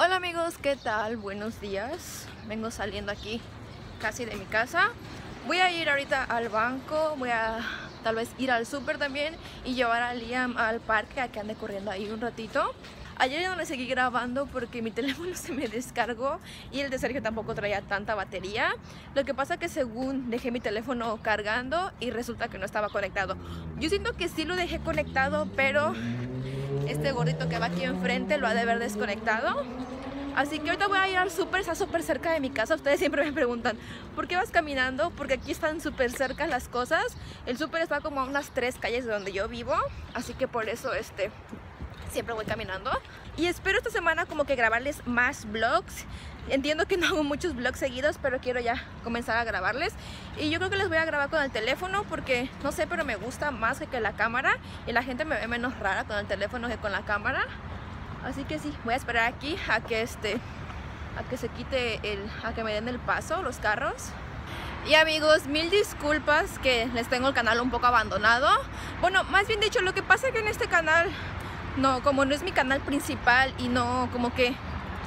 Hola amigos, ¿qué tal? Buenos días. Vengo saliendo aquí casi de mi casa. Voy a ir ahorita al banco, voy a tal vez ir al súper también y llevar a Liam al parque a que ande corriendo ahí un ratito. Ayer ya no le seguí grabando porque mi teléfono se me descargó y el de Sergio tampoco traía tanta batería. Lo que pasa que según dejé mi teléfono cargando y resulta que no estaba conectado. Yo siento que sí lo dejé conectado, pero este gordito que va aquí enfrente lo ha de haber desconectado. Así que ahorita voy a ir al súper, está súper cerca de mi casa. Ustedes siempre me preguntan, ¿por qué vas caminando? Porque aquí están súper cerca las cosas. El súper está como a unas 3 calles de donde yo vivo, así que por eso siempre voy caminando. Y espero esta semana como que grabarles más vlogs. Entiendo que no hago muchos vlogs seguidos, pero quiero ya comenzar a grabarles. Y yo creo que les voy a grabar con el teléfono porque, no sé, pero me gusta más que la cámara. Y la gente me ve menos rara con el teléfono que con la cámara. Así que sí, voy a esperar aquí a que se quite a que me den el paso los carros. Y amigos, mil disculpas que les tengo el canal un poco abandonado. Bueno, más bien dicho, lo que pasa es que en este canal, como no es mi canal principal y no, como que,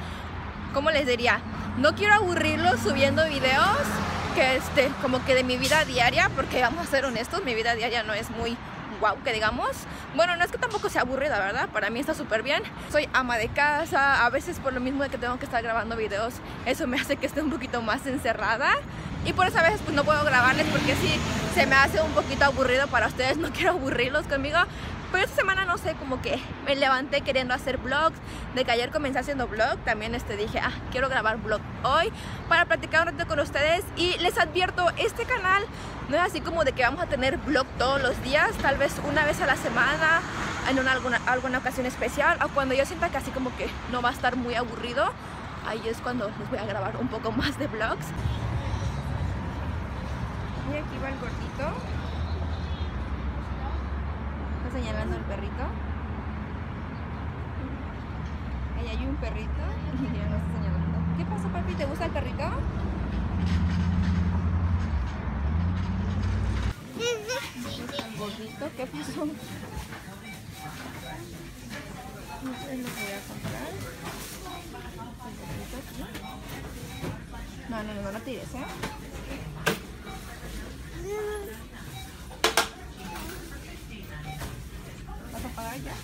¿cómo les diría? No quiero aburrirlos subiendo videos como que de mi vida diaria, porque vamos a ser honestos, mi vida diaria no es muy wow, que digamos. Bueno, no es que tampoco sea aburrida, ¿verdad? Para mí está súper bien. Soy ama de casa, a veces por lo mismo de que tengo que estar grabando videos, eso me hace que esté un poquito más encerrada. Y por eso a veces pues no puedo grabarles porque sí, se me hace un poquito aburrido para ustedes, no quiero aburrirlos conmigo. Pero esta semana no sé, como que me levanté queriendo hacer vlogs. De que ayer comencé haciendo vlog, también dije, quiero grabar vlog hoy para platicar un ratito con ustedes. Y les advierto, este canal no es así como de que vamos a tener vlog todos los días, tal vez una vez a la semana, en alguna ocasión especial, o cuando yo sienta que así como que no va a estar muy aburrido, ahí es cuando les voy a grabar un poco más de vlogs. Y aquí va el gordito. Está señalando el perrito. Ahí hay un perrito y ya lo está señalando. ¿Qué pasó, papi? ¿Te gusta el perrito? El gordito, ¿qué pasó? No sé, lo voy a comprar. El gordito aquí. No lo tires, ¿eh? ¿Vas a pagar ya?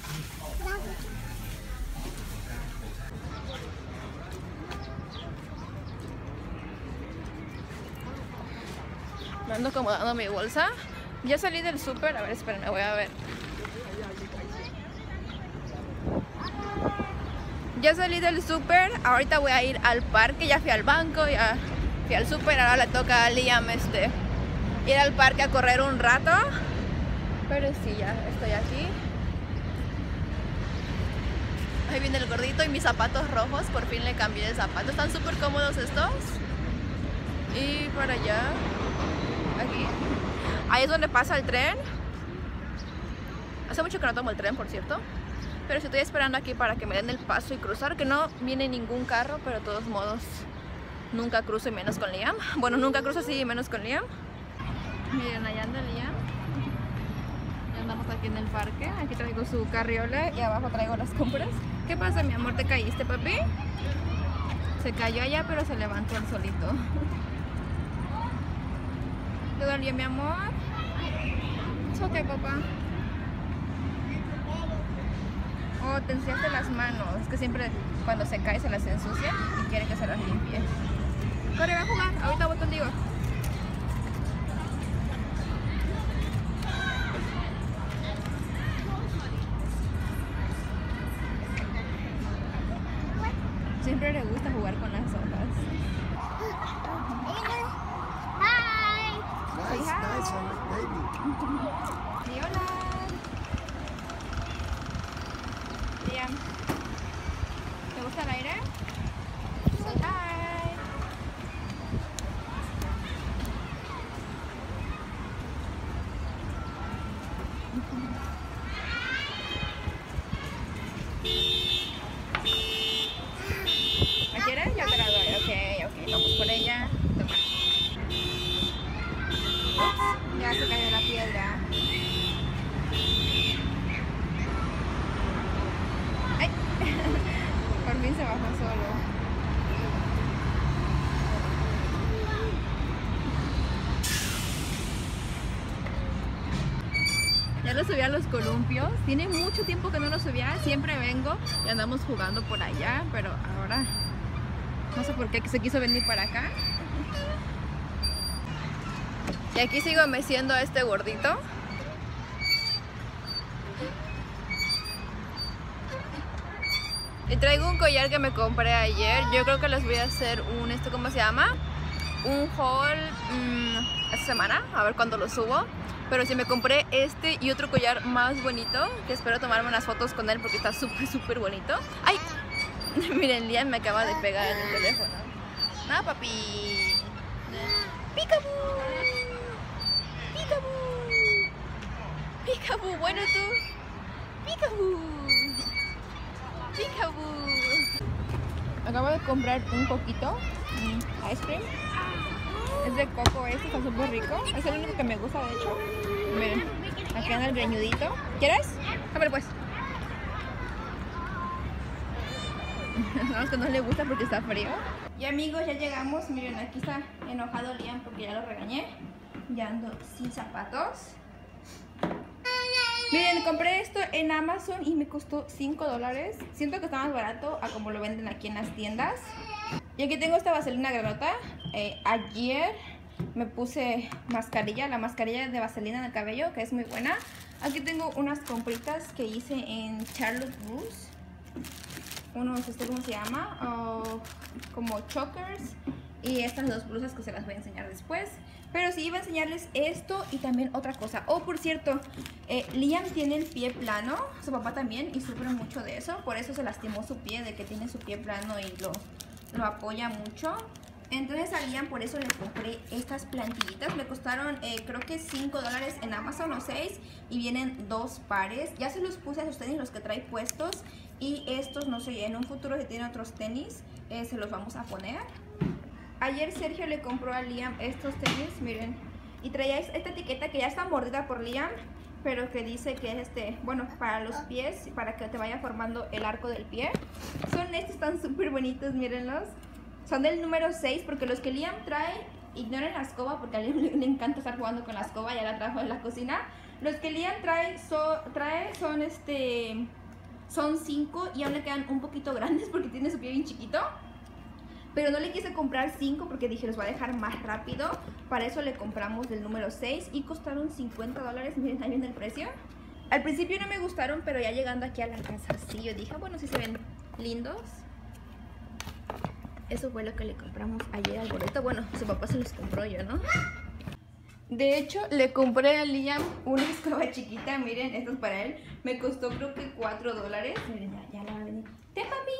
Me ando acomodando mi bolsa. Ya salí del súper. A ver, espérenme, voy a ver. Ya salí del súper. Ahorita voy a ir al parque. Ya fui al banco, ya fui al súper. Ahora le toca a Liam ir al parque a correr un rato. Pero sí, ya estoy aquí. Ahí viene el gordito y mis zapatos rojos. Por fin le cambié de zapatos. Están súper cómodos estos. Y por allá, aquí, ahí es donde pasa el tren. Hace mucho que no tomo el tren, por cierto. Pero sí estoy esperando aquí para que me den el paso y cruzar. Que no viene ningún carro, pero de todos modos nunca cruzo y menos con Liam. Bueno, nunca cruzo así y menos con Liam. Miren, allá anda Liam. Ya andamos aquí en el parque. Aquí traigo su carriola y abajo traigo las compras. ¿Qué pasa, mi amor? ¿Te caíste, papi? Se cayó allá, pero se levantó el solito. ¿Te dolió, mi amor? Es ok, papá. Oh, te ensuciaste las manos. Es que siempre cuando se cae se las ensucia y quiere que se las limpie. Corre, ve a jugar. Ahorita voy contigo. Siempre le gusta jugar con las hojas. Hi. Say hi. Nice, baby. Di hola. Liam, ¿te gusta el aire? Say hi. ¿La quieres? Yo te la doy. Ok, vamos por ella. Toma. Ups, ya se cayó la piedra. Ay. Por fin se bajó. solo. Ya lo subí a los columpios. Tiene mucho tiempo que no lo subía. Siempre vengo y andamos jugando por allá, pero ahora no sé por qué se quiso venir para acá. Y aquí sigo meciendo a este gordito. Y traigo un collar que me compré ayer. Yo creo que les voy a hacer un, ¿cómo se llama? Un haul esta semana, a ver cuándo lo subo. Pero sí me compré este y otro collar más bonito, que espero tomarme unas fotos con él porque está súper bonito. ¡Ay! Miren, Liam me acaba de pegar en el teléfono. ¡No, papi! ¡Peekaboo! ¡Peekaboo! ¡Peekaboo! Bueno, tú. ¡Peekaboo! ¡Peekaboo! Acabo de comprar un coquito, ice cream. Es de coco, este está súper rico. Es el único que me gusta, de hecho. Miren, acá en el greñudito. ¿Quieres? Ábrele pues. Vamos que no le gusta porque está frío. Y amigos, ya llegamos. Miren, aquí está enojado Liam porque ya lo regañé. Ya ando sin zapatos. Miren, compré esto en Amazon y me costó $5. Siento que está más barato a como lo venden aquí en las tiendas. Y aquí tengo esta vaselina granota. Ayer me puse mascarilla, la mascarilla de vaselina en el cabello, que es muy buena. Aquí tengo unas compritas que hice en Charlotte Russe. Unos, ¿cómo se llama? Como chokers. Y estas dos blusas que se las voy a enseñar después. Pero sí iba a enseñarles esto y también otra cosa. Oh, por cierto, Liam tiene el pie plano, su papá también, y sufre mucho de eso. Por eso se lastimó su pie, de que tiene su pie plano y lo apoya mucho. Entonces a Liam por eso le compré estas plantillitas. Me costaron creo que $5 en Amazon o 6. Y vienen 2 pares. Ya se los puse a sus tenis, los que trae puestos. Y estos, no sé, en un futuro si tiene otros tenis, se los vamos a poner. Ayer Sergio le compró a Liam estos tenis, miren. Y traía esta etiqueta que ya está mordida por Liam, pero que dice que es bueno, para los pies, para que te vaya formando el arco del pie. Son estos, están súper bonitos, mírenlos. Son del número 6, porque los que Liam trae, ignoren la escoba, porque a Liam le encanta estar jugando con la escoba, ya la trajo en la cocina. Los que Liam trae son 5 y aún le quedan un poquito grandes porque tiene su pie bien chiquito. Pero no le quise comprar 5 porque dije los voy a dejar más rápido. Para eso le compramos del número 6 y costaron $50. Miren, ahí viene el precio. Al principio no me gustaron, pero ya llegando aquí a la casa, sí, yo dije, bueno, sí se ven lindos. Eso fue lo que le compramos ayer al gordito. Bueno, su papá se los compró, yo, ¿no? De hecho, le compré a Liam una escoba chiquita. Miren, esto es para él. Me costó creo que $4. Miren, ya la va a venir. ¡Te, papi!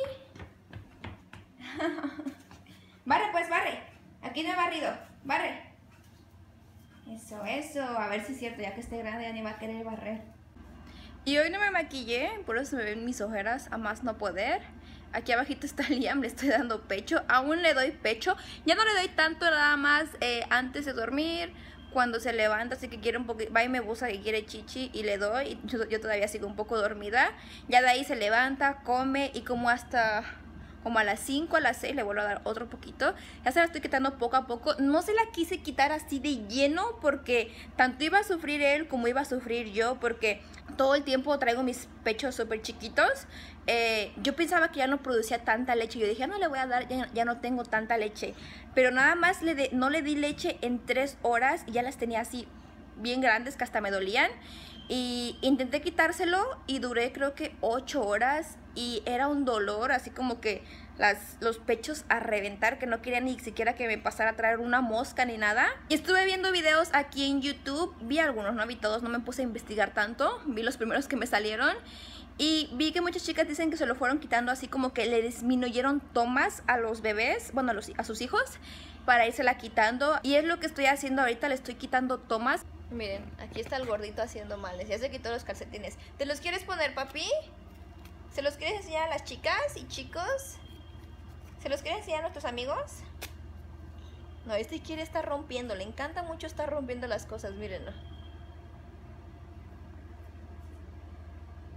Barre pues, barre. Aquí no he barrido. Barre. Eso. A ver si es cierto, ya que esté grande ya ni va a querer barrer. Y hoy no me maquillé, por eso se me ven mis ojeras a más no poder. Aquí abajito está Liam, le estoy dando pecho. Aún le doy pecho. Ya no le doy tanto, nada más antes de dormir, cuando se levanta, así que quiere un poquito, va y me busca que quiere chichi y le doy. Yo todavía sigo un poco dormida. Ya de ahí se levanta, come y como hasta... como a las 5, a las 6 le vuelvo a dar otro poquito. Ya se la estoy quitando poco a poco. No se la quise quitar así de lleno porque tanto iba a sufrir él como iba a sufrir yo, porque todo el tiempo traigo mis pechos súper chiquitos. Yo pensaba que ya no producía tanta leche. Yo dije, no le voy a dar, ya no tengo tanta leche. Pero nada más no le di leche en 3 horas y ya las tenía así bien grandes que hasta me dolían. Y intenté quitárselo y duré creo que 8 horas y era un dolor, así como que los pechos a reventar, que no quería ni siquiera que me pasara a traer una mosca ni nada. Y estuve viendo videos aquí en YouTube, vi algunos, no vi todos, no me puse a investigar tanto, vi los primeros que me salieron. Y vi que muchas chicas dicen que se lo fueron quitando así como que le disminuyeron tomas a los bebés, bueno, a sus hijos, para írsela quitando. Y es lo que estoy haciendo ahorita, le estoy quitando tomas. Miren, aquí está el gordito haciendo males, ya se quitó los calcetines. ¿Te los quieres poner, papi? ¿Se los quieres enseñar a las chicas y chicos? ¿Se los quieres enseñar a nuestros amigos? No, este quiere estar rompiendo, le encanta mucho estar rompiendo las cosas, mírenlo.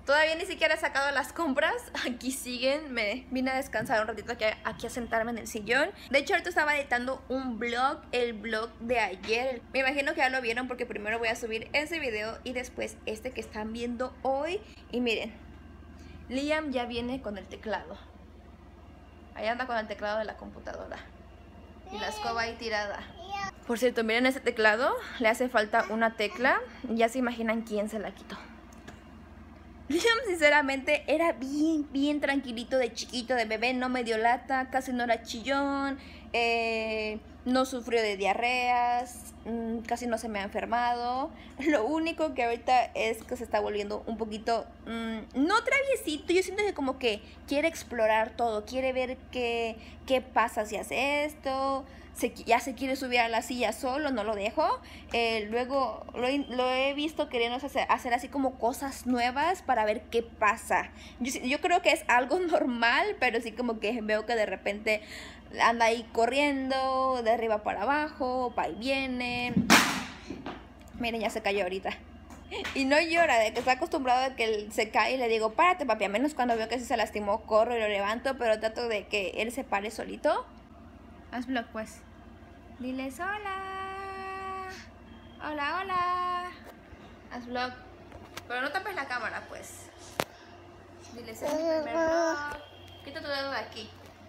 Todavía ni siquiera he sacado las compras. Aquí siguen. Me vine a descansar un ratito aquí a sentarme en el sillón. De hecho, ahorita estaba editando un vlog. El vlog de ayer. Me imagino que ya lo vieron porque primero voy a subir ese video y después este que están viendo hoy. Y miren, Liam ya viene con el teclado. Ahí anda con el teclado de la computadora. Y la escoba ahí tirada. Por cierto, miren ese teclado. Le hace falta una tecla. Ya se imaginan quién se la quitó. Liam sinceramente era bien tranquilito de chiquito, de bebé, no me dio lata, casi no era chillón, no sufrió de diarreas, casi no se me ha enfermado. Lo único que ahorita es que se está volviendo un poquito, no traviesito, yo siento que como que quiere explorar todo, quiere ver qué pasa si hace esto. Ya se quiere subir a la silla solo, no lo dejo. Luego lo he visto queriendo hacer así como cosas nuevas para ver qué pasa. Yo creo que es algo normal, pero sí como que veo que de repente anda ahí corriendo de arriba para abajo, va y viene. Miren, ya se cayó ahorita. Y no llora, de que está acostumbrado a que él se cae y le digo, párate papi, a menos cuando veo que sí se lastimó, corro y lo levanto, pero trato de que él se pare solito. Haz vlog pues. Diles hola. Hola, hola. Haz vlog. Pero no tapes la cámara pues. Diles es mi primer vlog. Quita tu dedo de aquí.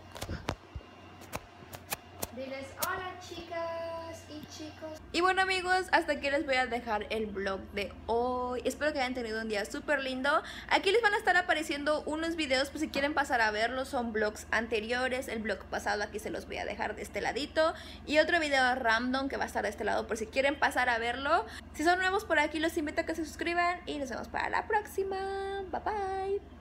Diles hola chicas y chicos. Y bueno amigos, hasta aquí les voy a dejar el vlog de hoy. Espero que hayan tenido un día súper lindo. Aquí les van a estar apareciendo unos videos, pues si quieren pasar a verlos, son vlogs anteriores. El vlog pasado aquí se los voy a dejar de este ladito. Y otro video random que va a estar de este lado por si quieren pasar a verlo. Si son nuevos por aquí los invito a que se suscriban y nos vemos para la próxima. Bye bye.